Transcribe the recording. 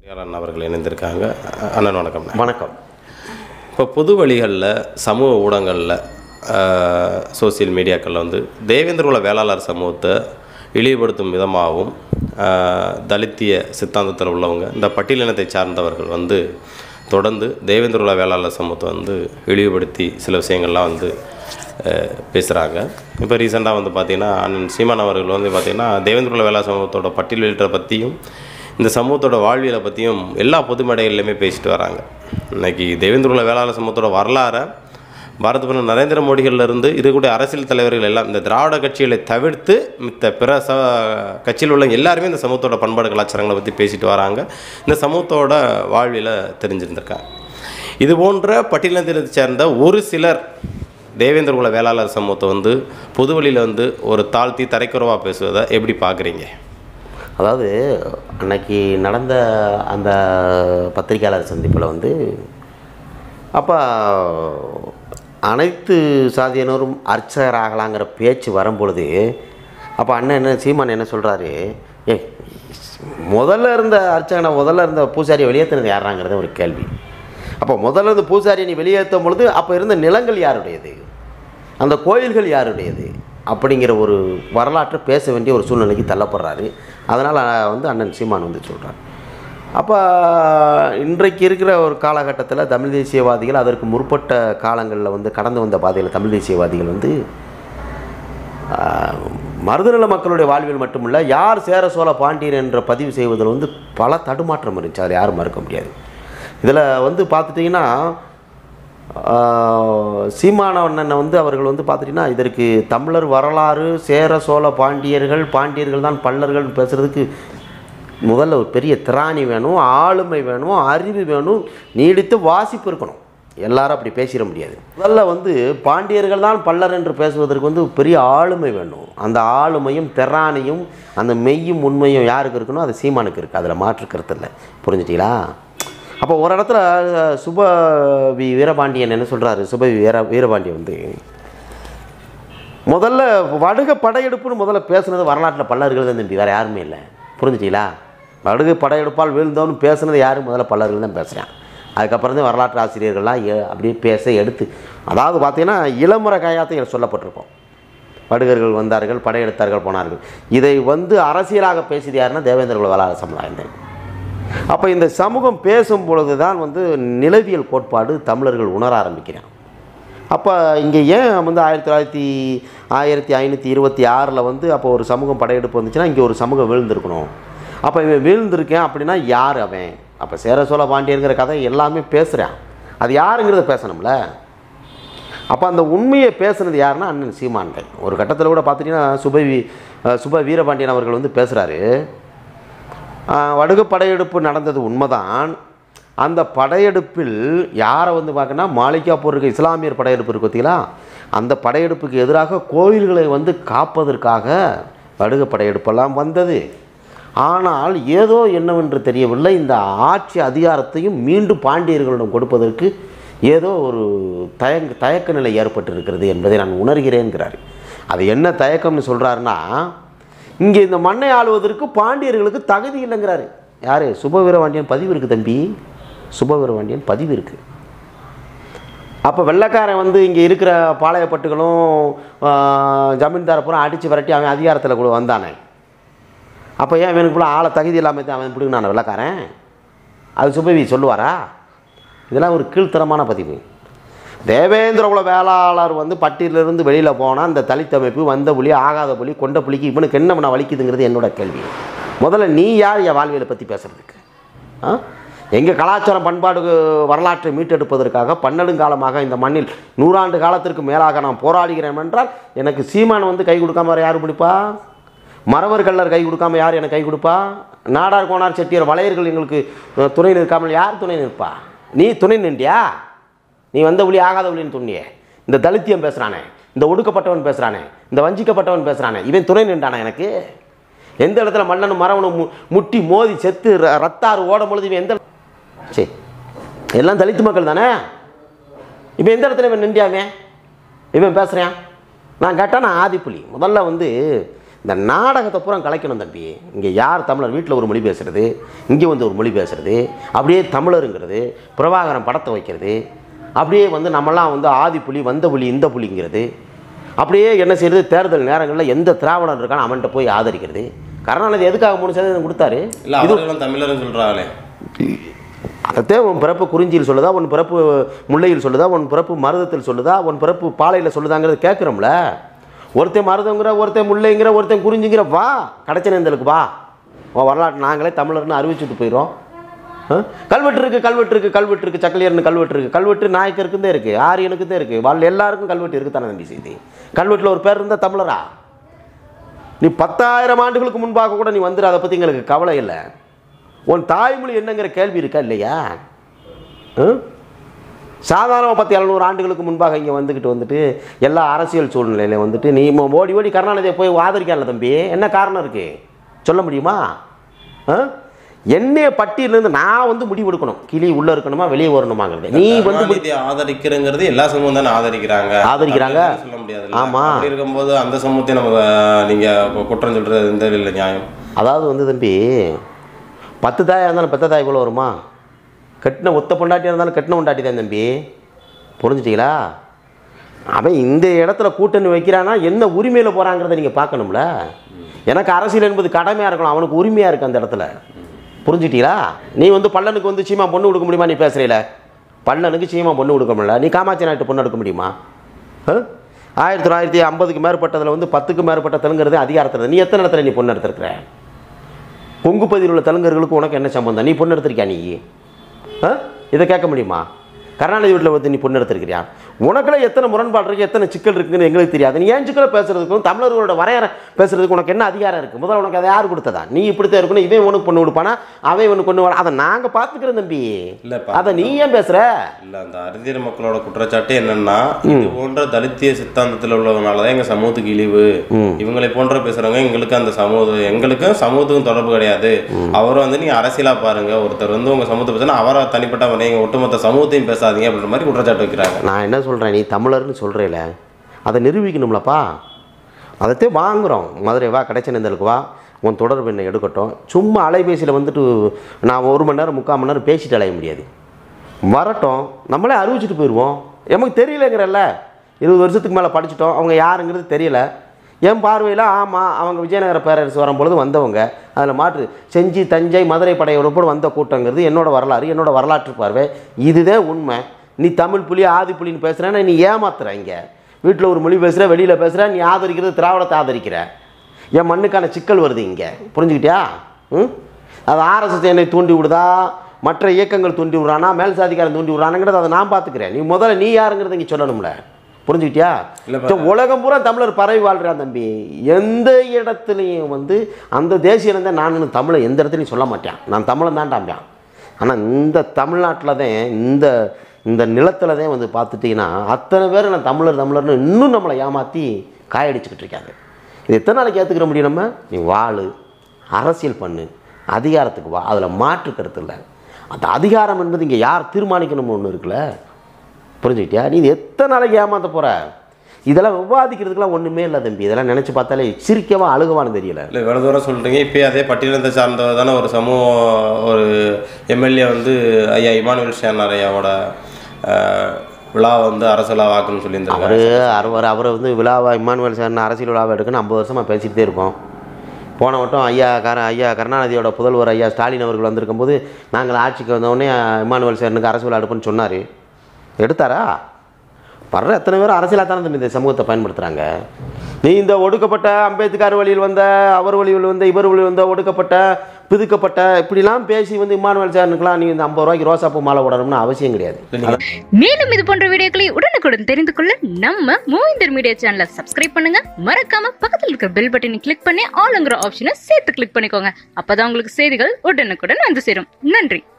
அவர்கள் இணைந்திருக்காங்க. அண்ணன் வணக்கம். வணக்கம். இப்போ பொது வழிகளில் சமூக ஊடகங்களில் சோசியல் மீடியாக்களில் வந்து தேவேந்திரகுல வேளாளர் சமூகத்தை இழிவுபடுத்தும் விதமாகவும் தலித்திய சித்தாந்தத்தில் உள்ளவங்க இந்த பட்டியலினத்தை சார்ந்தவர்கள் வந்து தொடர்ந்து தேவேந்திரகுல வேளாளர் சமூகத்தை வந்து இழிவுபடுத்தி சில விஷயங்கள்லாம் வந்து பேசுகிறாங்க. இப்போ ரீசெண்டாக வந்து பார்த்திங்கன்னா அண்ணன் சீமான் அவர்கள் வந்து பார்த்திங்கன்னா தேவேந்திரகுல வேளாளர் சமூகத்தோட பட்டியல் வெளியிட்ட பற்றியும் இந்த சமூகத்தோட வாழ்வியலை பற்றியும் எல்லா பொது மேடைகள்லையுமே பேசிட்டு வராங்க. இன்றைக்கி தேவேந்திரகுல வேளாளர் சமூகத்தோட வரலாறை பாரத பிரதமர் நரேந்திர மோடிகளிலிருந்து இருக்கக்கூடிய அரசியல் தலைவர்கள் எல்லாம் இந்த திராவிட கட்சிகளை தவிர்த்து மித்த பிற கட்சியில் உள்ள எல்லாருமே இந்த சமூகத்தோட பண்பாடு கலாச்சாரங்களை பற்றி பேசிட்டு வராங்க. இந்த சமூகத்தோட வாழ்வியலை தெரிஞ்சிருந்திருக்காங்க. இது போன்ற பட்டியலினத்தை சேர்ந்த ஒரு சிலர் தேவேந்திரகுல வேளாளர் சமூகத்தை வந்து பொது வழியில் வந்து ஒரு தாழ்த்தி தரைக்குறவாக பேசுவதை எப்படி பார்க்குறீங்க? அதாவது அன்னைக்கு நடந்த அந்த பத்திரிகையாளர் சந்திப்பில் வந்து அப்போ அனைத்து சாதியினரும் அர்ச்சகராகலாங்கிற பேச்சு வரும்பொழுது அப்போ சீமான் என்ன சொல்கிறாரு, முதல்ல இருந்த அர்ச்சகனை முதல்ல இருந்த பூசாரியை வெளியேற்றினது யாராங்கிறத ஒரு கேள்வி. அப்போ முதல்ல இருந்த பூசாரியை நீ வெளியேற்றும் பொழுது அப்போ இருந்த நிலங்கள் யாருடையது, அந்த கோயில்கள் யாருடையது அப்படிங்கிற ஒரு வரலாற்றை பேச வேண்டிய ஒரு சூழ்நிலைக்கு தள்ளப்படுறாரு. அதனால் வந்து அண்ணன் சீமான் வந்து சொல்கிறார். அப்போ இன்றைக்கு இருக்கிற ஒரு காலகட்டத்தில் தமிழ் தேசியவாதிகள் அதற்கு முற்பட்ட காலங்களில் வந்து கடந்து வந்த பாதையில் தமிழ் தேசியவாதிகள் வந்து மருதநில மக்களுடைய வாழ்வில் மட்டுமில்லை, யார் சேர சோழ பாண்டியர் என்ற பதிவு செய்வதில் வந்து பல தடுமாற்றம் இருந்துச்சு. அதில் யாரும் மறுக்க முடியாது. இதில் வந்து பார்த்துட்டிங்கன்னா சீமானவண்ணனை வந்து அவர்கள் வந்து பார்த்துட்டிங்கன்னா இதற்கு தமிழர் வரலாறு சேர சோழ பாண்டியர்கள் தான் பல்லர்கள் பேசுகிறதுக்கு முதல்ல ஒரு பெரிய திராணி வேணும், ஆளுமை வேணும், அறிவு வேணும், நீடித்து வாசிப்பு இருக்கணும். எல்லாரும் அப்படி பேசிட முடியாது. முதல்ல வந்து பாண்டியர்கள் தான் பல்லர் என்று பேசுவதற்கு வந்து பெரிய ஆளுமை வேணும். அந்த ஆளுமையும் திராணியும் அந்த மெய்யும் உண்மையும் யாருக்கு இருக்கணும், அது சீமானுக்கு இருக்குது. அதில் மாற்று கருத்து இல்லை. புரிஞ்சுட்டீங்களா? அப்போ ஒரு இடத்துல சுபவி வீரபாண்டியன் என்ன சொல்கிறாரு, வீரபாண்டியன் வந்து முதல்ல வடுக படையெடுப்புன்னு முதல்ல பேசுனது வரலாற்றில் பல்லர்கள் தான் தம்பி, வேறு யாருமே இல்லை. புரிஞ்சுட்டீங்களா? வடுகு படையெடுப்பால் வீழ்ந்தோன்னு பேசுனது யாரும் முதல்ல பல்லர்கள் தான் பேசுகிறேன். அதுக்கப்புறம் தான் வரலாற்று ஆசிரியர்கள்லாம் அப்படியே பேச எடுத்து, அதாவது பார்த்திங்கன்னா இளமுறை கையாத்தை சொல்லப்பட்டிருக்கோம். வடுகர்கள் வந்தார்கள், படையெடுத்தார்கள், போனார்கள். இதை வந்து அரசியலாக பேசியது யாருன்னா தேவேந்திரகுல வேளாளர் சமுதாயம் தான். அப்போ இந்த சமூகம் பேசும் பொழுது தான் வந்து நிலவியல் கோட்பாடு தமிழர்கள் உணர ஆரம்பிக்கிறான். அப்போ இங்கே ஏன் வந்து 1526 வந்து அப்போ ஒரு சமூகம் படையெடுப்பு வந்துச்சுன்னா இங்கே ஒரு சமூகம் வீழ்ந்திருக்கணும். அப்போ இவன் வீழ்ந்திருக்கேன் அப்படின்னா யார் அவன்? அப்போ சேர சோழ பாண்டியங்கிற கதை எல்லாமே பேசுகிறான். அது யாருங்கிறத பேசணும்ல. அப்போ அந்த உண்மையை பேசுனது யாருன்னா அண்ணன் சீமான்கள். ஒரு கட்டத்தில் கூட பார்த்துட்டிங்கன்னா சுப வீரபாண்டியன் அவர்கள் வந்து பேசுகிறாரு, வடுகு படையெடுப்பு நடந்தது உண்மைதான். அந்த படையெடுப்பில் யாரை வந்து பார்க்கணும்னா மாலிகாப்பூர் இருக்க இஸ்லாமியர் படையெடுப்பு இருக்கு பார்த்தீங்களா, அந்த படையெடுப்புக்கு எதிராக கோயில்களை வந்து காப்பதற்காக வடுகு படையெடுப்பெல்லாம் வந்தது. ஆனால் ஏதோ என்னவென்று தெரியவில்லை, இந்த ஆட்சி அதிகாரத்தையும் மீண்டும் பாண்டியர்களிடம் கொடுப்பதற்கு ஏதோ ஒரு தயக்க நிலை ஏற்பட்டிருக்கிறது என்பதை நான் உணர்கிறேன்கிறார். அது என்ன தயக்கம்னு சொல்கிறாருன்னா, இங்கே இந்த மண்ணை ஆளுவதற்கு பாண்டியர்களுக்கு தகுதி இல்லைங்கிறாரு. யார்? சுபவீரபாண்டியன் பதிவு இருக்குது தம்பி, சுபவீரபாண்டியன் பதிவு இருக்குது. அப்போ வெள்ளைக்காரன் வந்து இங்கே இருக்கிற பாளையப்பட்டுகளும் ஜமீன்தாரை பூரா அடித்து விரட்டி அவன் அதிகாரத்தில் கூட வந்தானே. அப்போ ஏன் இவனுக்குள்ள ஆளை தகுதி இல்லாமல் தான் அவன் பிடிக்கணும் வெள்ளைக்காரன்? அது சுபவி சொல்லுவாரா? இதெல்லாம் ஒரு கீழ்த்தரமான பதிவு. தேவேந்திரகுல வேளாளர் வந்து பட்டியலிருந்து வெளியில் போனால் அந்த தலித் அமைப்பு வந்த புலி ஆகாத புலி கொண்ட புலிக்கு இவனுக்கு என்ன பண்ண வலிக்குதுங்கிறது என்னோட கேள்வி. முதல்ல நீ யார் என் வாழ்வியலை பற்றி பேசுகிறதுக்கு? எங்கள் கலாச்சாரம் பண்பாடு வரலாற்றை மீட்டெடுப்பதற்காக பன்னெடுங்காலமாக இந்த மண்ணில் 100 ஆண்டு காலத்திற்கு மேலாக நான் போராடுகிறேன் என்றால் எனக்கு சீமான் வந்து கை கொடுக்காம யார் பிடிப்பா? மறவர் கல்லர் கை கொடுக்காம யார் எனக்கு கை கொடுப்பா? நாடார் கோனார் செட்டியார் வளையர்கள் எங்களுக்கு துணை நிற்காமல் யார் துணை நிற்பா? நீ துணை நின்றியா? நீ வந்த ஒளி ஆகாத ஒளின்னு துணியே. இந்த தலித்தியம் பேசுகிறானே, இந்த ஒடுக்கப்பட்டவன் பேசுகிறானே, இந்த வஞ்சிக்கப்பட்டவன் பேசுகிறானே, இவன் துணை நின்றானே எனக்கு? எந்த இடத்துல மன்னனும் மரவனும் முட்டி மோதி செத்து ரத்தாறு ஓடும் பொழுது இவன் எந்த சரி எல்லாம் தலித்து மக்கள் தானே. இப்போ எந்த இடத்துல இவன் நின்றியாமே இவன் பேசுகிறான்? நான் கேட்டால் நான் ஆதிப்புலி. முதல்ல வந்து இந்த நாடகத்தை பூரா கலைக்கணும் தம்பி. இங்கே யார் தமிழர் வீட்டில் ஒரு மொழி பேசுகிறது, இங்கே வந்து ஒரு மொழி பேசுகிறது, அப்படியே தமிழருங்கிறது, பிரபாகரன் படத்தை வைக்கிறது, அப்படியே வந்து நம்மலாம் வந்து ஆதி புலி வந்த புலி இந்த புலிங்கிறது, அப்படியே என்ன செய்கிறது, தேர்தல் நேரங்களில் எந்த திராவிடன் இருக்கான்னு அவன்கிட்ட போய் ஆதரிக்கிறது. கருணாநிதி எதுக்காக 3% கொடுத்தாரு? இதுவும் தமிழர்னு சொல்கிறாங்களே. அதே உன் பிறப்பு குறிஞ்சியில் சொல்லுதா, உன் பிறப்பு முல்லையில் சொல்லுதா, உன் பிறப்பு மருதத்தில் சொல்லுதா, உன் பிறப்பு பாலையில் சொல்லுதாங்கிறது கேட்குறோம்ல. ஒருத்தன் மருதங்கிற, ஒருத்தன் முல்லைங்கிற, ஒருத்தன் குறிஞ்சிங்கிற, வா கடைச்சனேந்தலுக்கு வா, உன் வரலாற்று நாங்களே தமிழர்னு அறிவிச்சுட்டு போயிடும். கல்வெட்டு இருக்குது, கல்வெட்டு இருக்குது, கல்வெட்டு இருக்குது, சக்கலியர்னு கல்வெட்டு இருக்குது, கல்வெட்டு நாயக்கருக்கு தான் இருக்குது, ஆரியனுக்கு தான் இருக்குது, வாழ் எல்லாருக்கும் கல்வெட்டு இருக்குது தானே தம்பி செய்தி. கல்வெட்டில் ஒரு பேர் இருந்தால் தமிழரா? நீ 10,000 ஆண்டுகளுக்கு முன்பாக கூட நீ வந்துடு, அதை பற்றி எங்களுக்கு கவலை இல்லை. உன் தாய்மொழி என்னங்கிற கேள்வி இருக்கா இல்லையா? சாதாரண 10-700 ஆண்டுகளுக்கு முன்பாக இங்கே வந்துட்டு எல்லா அரசியல் சூழ்நிலையில வந்துட்டு நீ ஓடி ஓடி கருணாநிதியை போய் ஆதரிக்கல தம்பி. என்ன காரணம் இருக்குது சொல்ல முடியுமா? என்னைய பட்டியலிருந்து நான் வந்து முடிவு எடுக்கணும், கிளி உள்ளே இருக்கணுமா வெளியே வரணுமாங்கிறது. நீ வந்து ஆதரிக்கிறங்கிறது எல்லா சமூகம் தானே ஆதரிக்கிறாங்க சொல்ல முடியாது. ஆமாம், அப்படி இருக்கும்போது அந்த சமூகத்தை நம்ம நீங்கள் குற்றம் சொல்கிறது எந்த இல்லை நியாயம். அதாவது வந்து தம்பி 10 தாயாக இருந்தாலும் 10 தாய் போல வருமா? கட்டின ஒத்த பொண்டாட்டியாக இருந்தாலும் கட்டின பொண்டாட்டி தான் தம்பி. புரிஞ்சுட்டீங்களா? அவன் இந்த இடத்துல கூட்டணி வைக்கிறான்னா என்ன உரிமையில் போகிறாங்கிறத நீங்கள் பார்க்கணும்ல. எனக்கு அரசியல் என்பது கடமையாக இருக்கணும், அவனுக்கு உரிமையாக இருக்குது அந்த இடத்துல. புரிஞ்சுட்டீங்களா? நீ வந்து பல்லனுக்கு வந்து சீமா பொண்ணு கொடுக்க முடியுமா? நீ பேசுகிறீல பல்லனுக்கு சீமா பொண்ணு கொடுக்க முடியல, நீ காமாட்சி நாட்டு பொண்ணு எடுக்க முடியுமா? 1950க்கு மேற்பட்டதில் வந்து 10க்கு மேற்பட்ட தெலுங்குறது அதிகாரத்தில் நீ எத்தனை இடத்துல நீ பொண்ணு எடுத்துருக்குற? கொங்கு பகுதியில் உள்ள தெலுங்கர்களுக்கு உனக்கு என்ன சம்பந்தம்? நீ பொண்ணு எடுத்திருக்கியா? நீ இதை கேட்க முடியுமா? கருணாநிதி வீட்டில் வந்து நீ பொண்ணு எடுத்திருக்கிறியா? உனக்குள்ள எத்தனை முரண்பாடு இருக்குது, எத்தனை சிக்கல் இருக்குன்னு எங்களுக்கு தெரியாது. நீ ஏன் சிக்கலை பேசுறதுக்கும் தமிழர்களோட வரையறை பேசுறதுக்கு உனக்கு என்ன அதிகாரம் இருக்குது? முதல்ல உனக்கு அதை யார் கொடுத்ததா? நீ இப்படித்தான் இருக்கணும், இவன் உனக்கு பொண்ணு கொடுப்பானா, அவன் உனக்கு கொண்டு வர, அதை நாங்கள் பார்த்துக்கிறோம் தம்பி. இல்லை, அதை நீ ஏன் பேசுகிற? இல்லை, அந்த அறிஞர் மக்களோட குற்றச்சாட்டு என்னன்னா, இது போன்ற தலித்திய சித்தாந்தத்தில் உள்ளவங்களால தான் எங்கள் சமூகத்துக்கு இழிவு, இவங்களை போன்ற பேசுகிறவங்க எங்களுக்கு அந்த எங்களுக்கும் சமூகத்துக்கும் தொடர்பு கிடையாது. அவரை வந்து நீங்கள் அரசியலாக பாருங்க, ஒருத்தர் வந்து உங்கள் சமூகத்தை பேசுனா அவரை தனிப்பட்ட எங்கள் ஒட்டுமொத்த சமூகத்தையும் பேசாதீங்க அப்படின்ற மாதிரி குற்றச்சாட்டு வைக்கிறாங்க. நான் என்ன சொல்கிறேன், நீ தமிழர்னு சொல்கிறேல, அதை நிரூபிக்கணும்லப்பா. அதைத்தே வாங்குகிறோம். மதுரை வா, கடைச்சனேந்தலுக்கு வா, உன் தொடர்பு என்ன எடுக்கட்டும். சும்மா அலைபேசியில் வந்துட்டு நான் 1 மணி நேரம் 3/4 மணி நேரம் பேசிட்டு அலைய முடியாது. வரட்டும், நம்மளே அறிவிச்சிட்டு போயிடுவோம். நமக்கு தெரியலங்கிறல்ல, 20 வருஷத்துக்கு மேலே படிச்சிட்டோம், அவங்க யாருங்கிறது தெரியல. என் பார்வையில் ஆமாம், அவங்க விஜயநகர பேரரசு வரும்பொழுது வந்தவங்க, அதில் மாற்று செஞ்சி தஞ்சை மதுரை படையோடு வந்த கூட்டங்கிறது என்னோடய வரலாறு, என்னோடய வரலாற்று பார்வை, இதுதான் உண்மை. நீ தமிழ் புலி ஆதி புலின்னு பேசுகிறேன்னா நீ ஏமாத்துற. இங்கே வீட்டில் ஒரு மொழி பேசுகிற, வெளியில் பேசுகிற, நீ ஆதரிக்கிறது திராவிடத்தை ஆதரிக்கிற. என் மண்ணுக்கான சிக்கல் வருது இங்கே, புரிஞ்சுக்கிட்டியா? அது ஆர்எஸ்எஸ் என்னை தூண்டி விடுதா, மற்ற இயக்கங்கள் தூண்டி விடுறானா, மேல் சாதிக்காரன் தூண்டி விடுறானுங்கிறத அதை நான் பார்த்துக்கிறேன். நீ முதல்ல நீ யாருங்கிறத இங்கே சொல்லணும்ல, புரிஞ்சுக்கிட்டியா? உலகம் பூரா தமிழர் பரவி வாழ்கிறான் தம்பி. எந்த இடத்துலையும் வந்து அந்த தேசியம் தான் நான் தமிழை எந்த இடத்துலையும் சொல்ல மாட்டேன், நான் தமிழன் தான்டாம்பியான். ஆனால் இந்த தமிழ்நாட்டில் தான் இந்த நிலத்தில் தான் வந்து பார்த்துட்டிங்கன்னா அத்தனை பேர் நான் தமிழர்னு இன்னும் நம்மளை ஏமாற்றி காயடிச்சுக்கிட்டு இருக்காங்க. இது எத்தனை நாளைக்கு ஏற்றுக்கிற முடியும்? நம்ம நீ வாழு, அரசியல் பண்ணு, அதிகாரத்துக்கு வா, அதில் மாற்று கருத்து இல்லை. அந்த அதிகாரம் என்பது இங்கே யார் தீர்மானிக்கணும்னு ஒன்று இருக்குல்ல, புரிஞ்சுக்கிட்டியா? நீ இது எத்தனை நாளைக்கு ஏமாற்ற போகிற? இதெல்லாம் விவாதிக்கிறதுக்கெல்லாம் ஒன்றுமே இல்லை தம்பி. இதெல்லாம் நினச்சி பார்த்தாலே சிரிக்கவா அழுகவான்னு தெரியல. இல்லை, வேறு தூரம் சொல்கிறீங்க. இப்போ அதே பட்டியலத்தை சார்ந்தவர் தானே ஒரு ஒரு எம்எல்ஏ வந்து ஐயா இமானுவேல் சேனார் ஐயாவோட விழா வந்து அரசியல் வாக்குன்னு சொல்லியிருந்தார். அவரை வந்து விழாவா இமானுவேல் சேனார் அரசியல் விழாவை எடுக்கணும்னு 50 வருஷமாக பேசிக்கிட்டே இருக்கோம். போன வட்டம் ஐயா கருணாநிதியோட புதல்வர் ஐயா ஸ்டாலின் அவர்கள் வந்திருக்கும் போது நாங்கள் ஆட்சிக்கு வந்தோடனே இமானுவேல் சேனனுக்கு அரசு விழா எடுப்புன்னு சொன்னார். எடுத்தாரா? வர்ற எத்தனை பேரும் அரசியலாக தானே இந்த சமூகத்தை பயன்படுத்துகிறாங்க. நீ இந்த ஒடுக்கப்பட்ட அம்பேத்கர் வழியில் வந்த, அவர் வழியில் வந்த, இவர் வழியில் வந்த, ஒடுக்கப்பட்ட பிதுக்கப்பட்ட இப்படிலாம் பேசி வந்து இமானுவேல் சேனனுக்குலாம் நீ இந்த 50 ரூபாய்க்கு ரோசாப்பூ மாலை போடணும்னு அவசியம் கிடையாது. மேலும் இது போன்ற வீடியோக்களை உடனுக்குடன் தெரிந்து கொள்ள நம்ம மூவிந்தர் மீடியா சேனலை சப்ஸ்கிரைப் பண்ணுங்க. மறக்காம பக்கத்தில் இருக்கிற பெல் பட்டனை கிளிக் பண்ணி ஆல்ங்கிற ஆப்ஷனை சேர்த்து கிளிக் பண்ணிக்கோங்க. அப்பதான் உங்களுக்கு செய்திகள் உடனுக்குடன் வந்து சேரும். நன்றி.